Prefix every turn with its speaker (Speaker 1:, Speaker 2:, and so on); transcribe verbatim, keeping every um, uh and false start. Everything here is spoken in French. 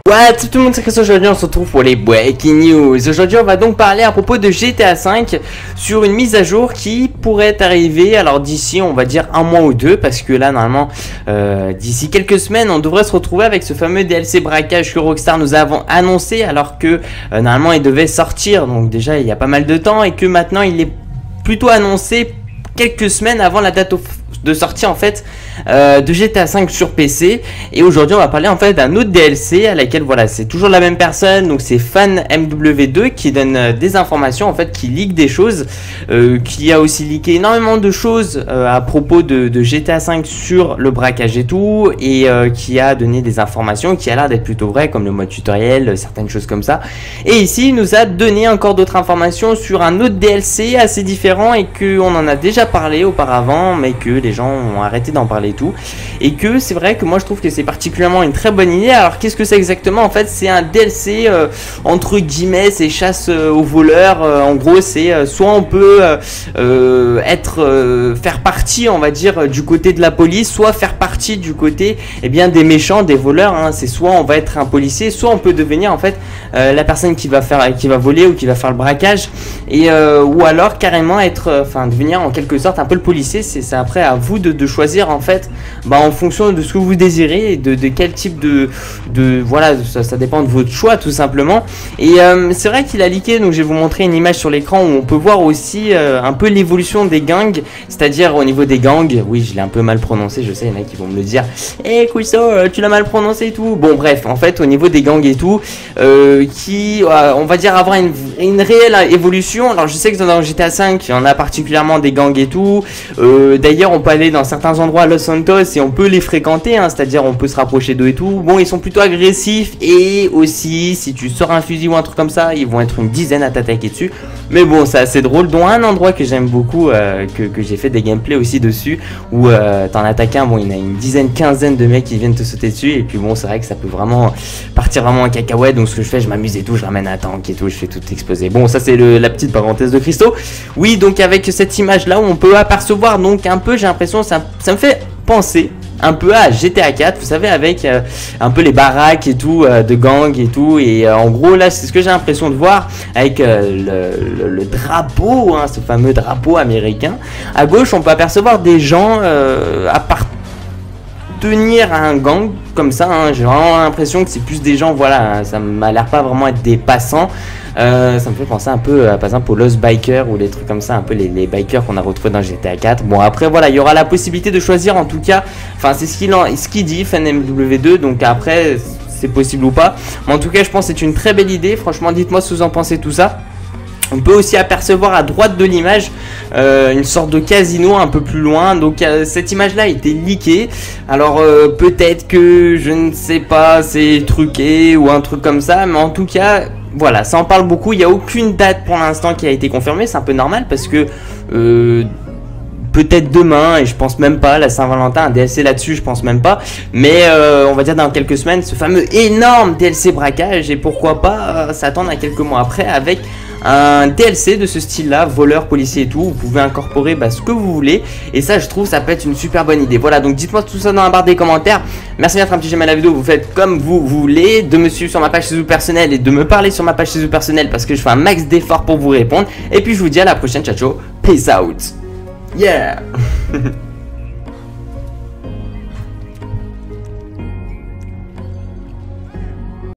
Speaker 1: What, tout le monde, c'est Chris. Aujourd'hui on se retrouve pour les Breaking News. Aujourd'hui on va donc parler à propos de G T A cinq sur une mise à jour qui pourrait arriver, alors d'ici on va dire un mois ou deux, parce que là normalement euh, d'ici quelques semaines on devrait se retrouver avec ce fameux D L C braquage que Rockstar nous a annoncé, alors que euh, normalement il devait sortir, donc déjà il y a pas mal de temps, et que maintenant il est plutôt annoncé quelques semaines avant la date de sortie en fait euh, de G T A cinq sur P C. Et aujourd'hui on va parler en fait d'un autre D L C à laquelle voilà, c'est toujours la même personne, donc c'est Fan M W deux qui donne euh, des informations en fait, qui leak des choses, euh, qui a aussi leaké énormément de choses euh, à propos de, de G T A cinq sur le braquage et tout, et euh, qui a donné des informations qui a l'air d'être plutôt vraies, comme le mode tutoriel, certaines choses comme ça. Et ici il nous a donné encore d'autres informations sur un autre D L C assez différent, et que on en a déjà parlé auparavant, mais que les gens ont arrêté d'en parler et tout, et que c'est vrai que moi je trouve que c'est particulièrement une très bonne idée. Alors qu'est-ce que c'est exactement? En fait c'est un D L C euh, entre guillemets, c'est chasse euh, aux voleurs. Euh, en gros c'est euh, soit on peut euh, euh, être euh, faire partie on va dire du côté de la police, soit faire partie du côté eh bien des méchants, des voleurs, hein. C'est soit on va être un policier, soit on peut devenir en fait euh, la personne qui va faire qui va voler ou qui va faire le braquage, et euh, ou alors carrément être enfin euh, devenir en quelque sorte un peu le policier. C'est après à vous de, de choisir en fait, bah, en fonction de ce que vous désirez et de, de quel type de, de voilà, ça, ça dépend de votre choix tout simplement. Et euh, c'est vrai qu'il a leaké, donc je vais vous montrer une image sur l'écran où on peut voir aussi euh, un peu l'évolution des gangs, c'est-à-dire au niveau des gangs. Oui, je l'ai un peu mal prononcé, je sais, il y en a qui vont me le dire, hé hey, Quiso, tu l'as mal prononcé et tout. Bon bref, en fait au niveau des gangs et tout, euh, qui euh, on va dire avoir une, une réelle évolution. Alors je sais que dans G T A cinq il y en a particulièrement des gangs et tout, euh, d'ailleurs on peut aller dans certains endroits à Los Santos et on peut les fréquenter, hein, c'est-à-dire on peut se rapprocher d'eux et tout. Bon, ils sont plutôt agressifs, et aussi si tu sors un fusil ou un truc comme ça, ils vont être une dizaine à t'attaquer dessus. Mais bon, c'est assez drôle, dont un endroit que j'aime beaucoup, euh, que, que j'ai fait des gameplays aussi dessus, où euh, t'en attaques un, bon il y en a une dizaine, quinzaine de mecs qui viennent te sauter dessus, et puis bon c'est vrai que ça peut vraiment partir vraiment en cacahuète. Donc ce que je fais, je m'amuse et tout, je ramène un tank et tout, je fais tout exploser. Bon, ça c'est la petite parenthèse de Christo. Oui, donc avec cette image là où on peut apercevoir donc un peu, j'ai l'impression, ça, ça me fait penser un peu à G T A quatre, vous savez, avec euh, un peu les baraques et tout, euh, de gang et tout, et euh, en gros là c'est ce que j'ai l'impression de voir avec euh, le, le, le drapeau, hein, ce fameux drapeau américain. À gauche on peut apercevoir des gens euh, appartenir à un gang comme ça, hein. J'ai vraiment l'impression que c'est plus des gens, voilà, ça m'a l'air pas vraiment être des passants. Euh, ça me fait penser un peu à, par exemple, aux Lost Bikers ou les trucs comme ça, un peu les, les bikers qu'on a retrouvés dans G T A quatre. Bon après voilà, il y aura la possibilité de choisir en tout cas, enfin c'est ce qu'il ce qu'il dit Fan M W deux, donc après c'est possible ou pas, mais en tout cas je pense que c'est une très belle idée. Franchement dites-moi ce que vous en pensez tout ça. On peut aussi apercevoir à droite de l'image euh, une sorte de casino un peu plus loin. Donc euh, cette image là a été leakée. Alors euh, peut-être que je ne sais pas, c'est truqué ou un truc comme ça, mais en tout cas voilà, ça en parle beaucoup. Il n'y a aucune date pour l'instant qui a été confirmée. C'est un peu normal parce que euh, peut-être demain, et je pense même pas, la Saint-Valentin, un D L C là-dessus, je pense même pas. Mais euh, on va dire dans quelques semaines, ce fameux énorme D L C braquage, et pourquoi pas euh, s'attendre à quelques mois après avec un D L C de ce style là, voleur, policier et tout. Vous pouvez incorporer bah, ce que vous voulez, et ça je trouve ça peut être une super bonne idée. Voilà, donc dites moi tout ça dans la barre des commentaires. Merci de mettre un petit j'aime à la vidéo, vous faites comme vous voulez, de me suivre sur ma page Facebook personnelle et de me parler sur ma page Facebook personnelle, parce que je fais un max d'efforts pour vous répondre. Et puis je vous dis à la prochaine, ciao ciao, peace out. Yeah.